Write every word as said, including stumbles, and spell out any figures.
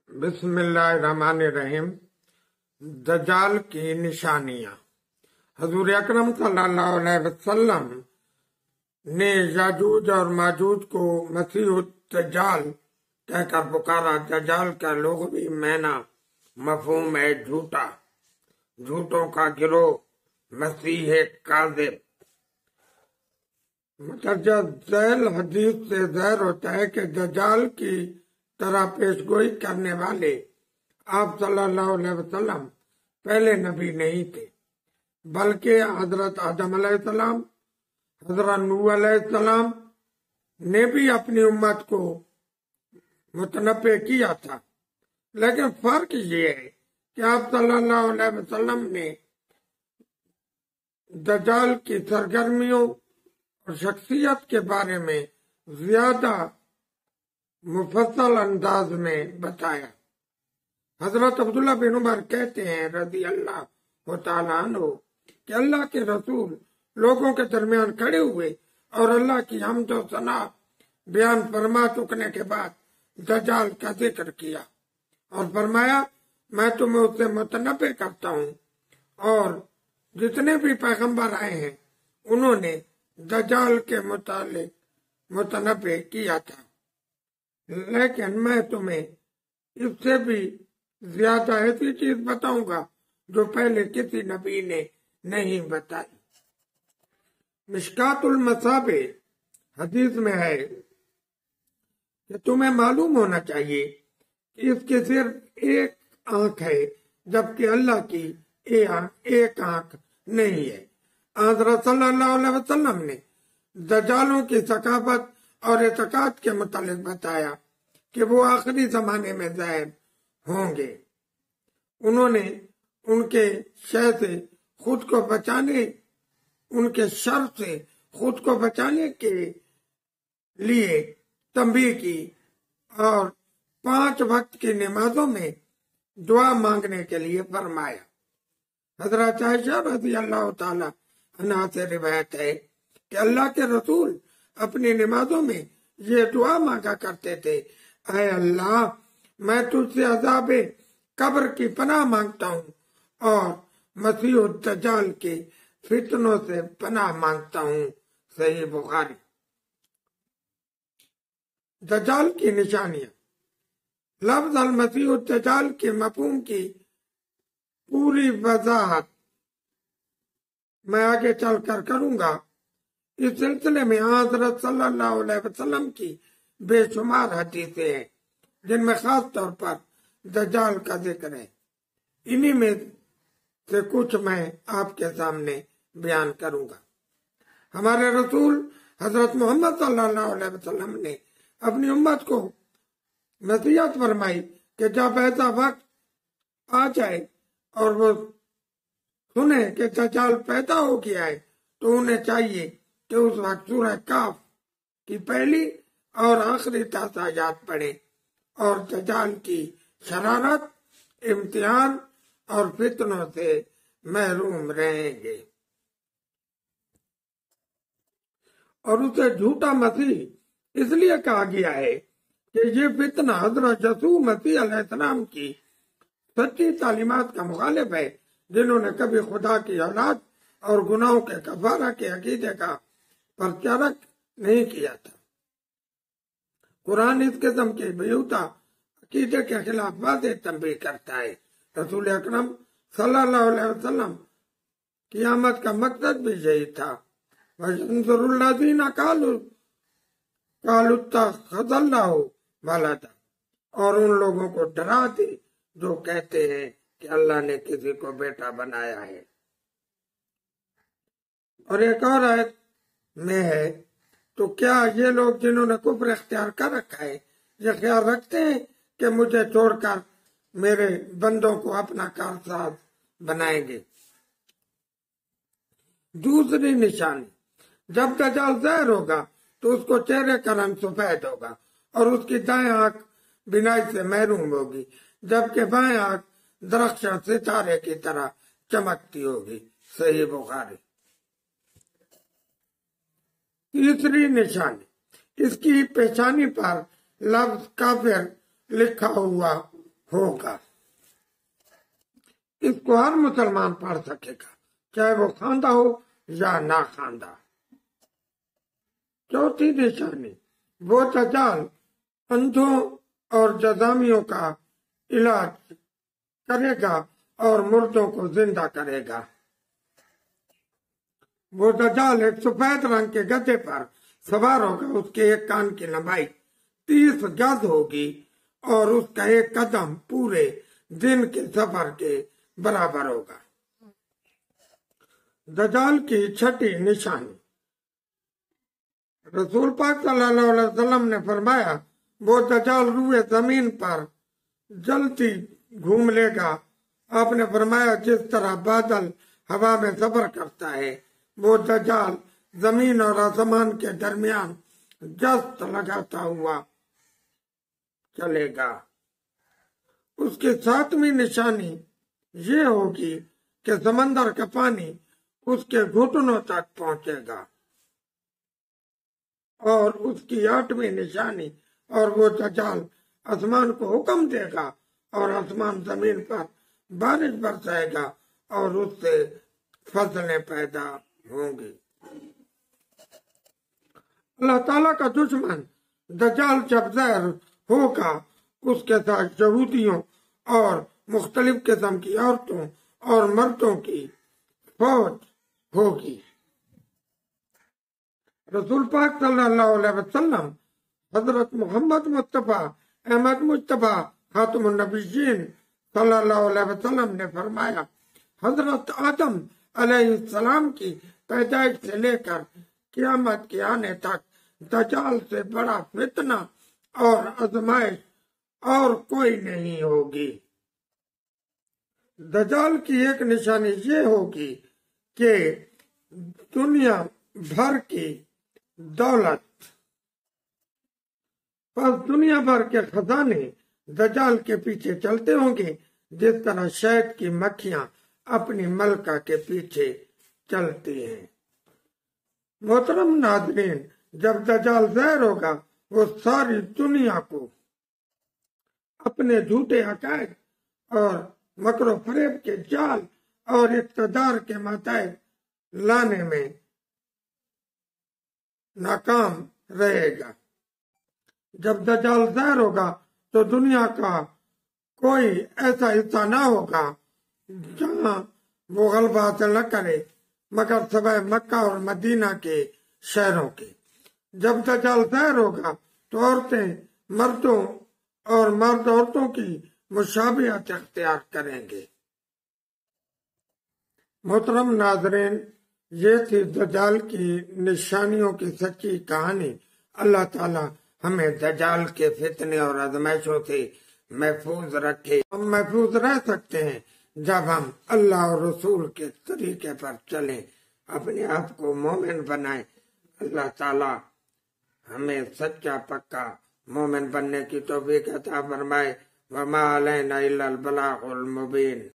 بسم اللہ الرحمن الرحیم۔ دجال کی نشانیاں۔ حضور اکرم صلی اللہ علیہ وسلم نے یاجوج اور ماجوج کو مسیح الدجال کہہ کر پکارا۔ دجال کا لغوی معنی مفہوم ہے جھوٹا، جھوٹوں کا گروہ، مسیح کاذب۔ مترجہ ذیل حدیث سے ظاہر ہوتا ہے کہ دجال کی طرح پیش گوئی کرنے والے آپ صلی اللہ علیہ وسلم پہلے نبی نہیں تھے، بلکہ حضرت آدم علیہ السلام، حضرت نوح علیہ السلام نے بھی اپنی امت کو متنبع کیا تھا۔ لیکن فرق یہ ہے کہ آپ صلی اللہ علیہ وسلم نے دجال کی سرگرمیوں اور شخصیت کے بارے میں زیادہ مفصل انداز میں بتایا۔ حضرت عبداللہ بن عمر کہتے ہیں رضی اللہ تعالیٰ عنہ کہ اللہ کے رسول لوگوں کے درمیان کھڑے ہوئے اور اللہ کی حمد و ثنا بیان فرما چکنے کے بعد دجال کا ذکر کیا اور فرمایا میں تمہیں اس سے متنبع کرتا ہوں، اور جتنے بھی پیغمبر آئے ہیں انہوں نے دجال کے متعلق متنبع کیا تھا، لیکن میں تمہیں اس سے بھی زیادہ ایسی چیز بتاؤں گا جو پہلے کسی نبی نے نہیں بتائی۔ مشکات المصابیح حدیث میں ہے کہ تمہیں معلوم ہونا چاہیے کہ اس کی صرف ایک آنکھ ہے جبکہ اللہ کی ایک آنکھ نہیں ہے۔ حضرت صلی اللہ علیہ وسلم نے دجالوں کی ثقافت اور اعتقاد کے متعلق بتایا کہ وہ آخری زمانے میں ظاہر ہوں گے۔ انہوں نے ان کے شر سے خود کو بچانے ان کے شر سے خود کو بچانے کے لیے تنبیہ کی اور پانچ وقت کی نمازوں میں دعا مانگنے کے لیے فرمایا۔ حضرت عائشہ رضی اللہ تعالی عنہا سے روایت ہے کہ اللہ کے رسول اپنی نمازوں میں یہ دعا مانگا کرتے تھے، اے اللہ میں تجھ سے عذاب قبر کی پناہ مانگتا ہوں اور مسیح الدجال کے فتنوں سے پناہ مانگتا ہوں۔ صحیح بخاری۔ دجال کی نشانیاں۔ لفظ المسیح الدجال کے مفہوم کی پوری وضاحت میں آگے چل کر کروں گا۔ اس سلسلے میں حضرت صلی اللہ علیہ وسلم کی بے شمار حدیثیں ہیں جن میں خاص طور پر دجال کا ذکر ہے۔ انہی میں سے کچھ میں آپ کے سامنے بیان کروں گا۔ ہمارے رسول حضرت محمد صلی اللہ علیہ وسلم نے اپنی امت کو نصیحت فرمائی کہ جب ایسا وقت آ جائے اور وہ سنے کہ دجال پیدا ہو گیا ہے تو انہیں چاہیے کہ اس وقت سورہ کاف کی پہلی اور آخری دس آیات پڑھیں اور دجال کی شرارت، امتحان اور فتنوں سے محروم رہیں گے۔ اور اسے جھوٹا مسیح اس لیے کہا گیا ہے کہ یہ فتنہ حضرت یسوع مسیح علیہ السلام کی سچی تعلیمات کا مخالف ہے، جنہوں نے کبھی خدا کی اولاد اور گناہوں کے کفارہ کے عقیدے کا پرچارک نہیں کیا تھا۔ قرآن اس قسم کے بیہودہ عقیدے کے خلاف واضح تنبیہ کرتا ہے۔ رسول اکرم صلی اللہ علیہ وسلم قیامت کا مقصد بھی یہی تھا۔ وَيَنْصُرُ الَّذِينَ قَالُوا قَالُوا اتَّخَذَ اللَّهُ وَلَدًا، اور ان لوگوں کو ڈرا دے جو کہتے ہیں کہ اللہ نے کسی کو بیٹا بنایا ہے۔ اور ایک اور آیت میں ہے تو کیا یہ لوگ جنہوں نے کفر اختیار کر رکھا ہے یہ خیال رکھتے ہیں کہ مجھے چھوڑ کر میرے بندوں کو اپنا کارساز بنائیں گے۔ دوسری نشانی، جب دجال ظاہر ہوگا تو اس کو چہرے کا رنگ سفید ہوگا اور اس کی دائیں آنکھ بینائی سے محروم ہوگی، جبکہ بائیں آنکھ درخشاں ستارے کی طرح چمکتی ہوگی۔ صحیح بخاری۔ تیسری نشانی، اس کی پیشانی پر لفظ کافر لکھا ہوا ہوگا۔ اس کو ہر مسلمان پڑھ سکے گا، چاہے وہ خواندہ ہو یا نہ خواندہ۔ چوتھی نشانی، وہ دجال اندھوں اور جذامیوں کا علاج کرے گا اور مردوں کو زندہ کرے گا۔ وہ دجال ایک سفید رنگ کے گدھے پر سوار ہوگا، اس کے ایک کان کی لمبائی تیس گز ہوگی اور اس کا ایک قدم پورے دن کے سفر کے برابر ہوگا۔ دجال کی چھٹی نشانی، رسول پاک صلی اللہ علیہ وسلم نے فرمایا وہ دجال روئے زمین پر جلتی گھوم لے گا۔ آپ نے فرمایا جس طرح بادل ہوا میں سفر کرتا ہے، وہ دجال زمین اور آسمان کے درمیان جست لگاتا ہوا چلے گا۔ اس کی ساتویں نشانی یہ ہوگی کہ سمندر کا پانی اس کے گھٹنوں تک پہنچے گا۔ اور اس کی آٹھویں نشانی، اور وہ دجال آسمان کو حکم دے گا اور آسمان زمین پر بارش برسائے گا اور اس سے فصلیں پیدا ہوں گی۔ اللہ تعالیٰ کا دشمن دجال جب ظاہر ہوگا، اس کے ساتھ یہودیوں اور مختلف قسم کی عورتوں اور مردوں کی فوج ہوگی۔ رسول پاک صلی اللہ علیہ وسلم حضرت محمد مصطفیٰ احمد مجتبیٰ خاتم النبیین صلی اللہ علیہ وسلم نے فرمایا حضرت آدم علیہ السلام کی پیدائش سے لے کر قیامت کے آنے تک دجال سے بڑا فتنہ اور آزمائش اور کوئی نہیں ہوگی۔ دجال کی ایک نشانی یہ ہوگی کہ دنیا بھر کی دولت، پس دنیا بھر کے خزانے دجال کے پیچھے چلتے ہوں گے، جس طرح شہد کی مکھیاں اپنی ملکہ کے پیچھے چلتی ہیں۔ محترم ناظرین، جب دجال ظاہر ہوگا، وہ ساری دنیا کو اپنے جھوٹے عقائد اور مکر و فریب کے جال اور اقتدار کے ماتحت لانے میں ناکام رہے گا۔ جب دجال ظاہر ہوگا تو دنیا کا کوئی ایسا حصہ نہ ہوگا جہاں وہ غلبہ حاصل نہ کرے مگر سوائے مکہ اور مدینہ کے شہروں کے۔ جب دجال ظاہر ہوگا تو عورتیں مردوں اور مرد عورتوں کی مشابہت اختیار کریں گے۔ محترم ناظرین، یہ تھی دجال کی نشانیوں کی سچی کہانی۔ اللہ تعالی ہمیں دجال کے فتنے اور آزمائشوں سے محفوظ رکھے۔ ہم محفوظ رہ سکتے ہیں جب ہم اللہ اور رسول کے طریقے پر چلیں، اپنے آپ کو مومن بنائیں۔ اللہ تعالی ہمیں سچا پکا مومن بننے کی توفیق عطا فرمائے۔ وما علینا الا البلاغ المبین۔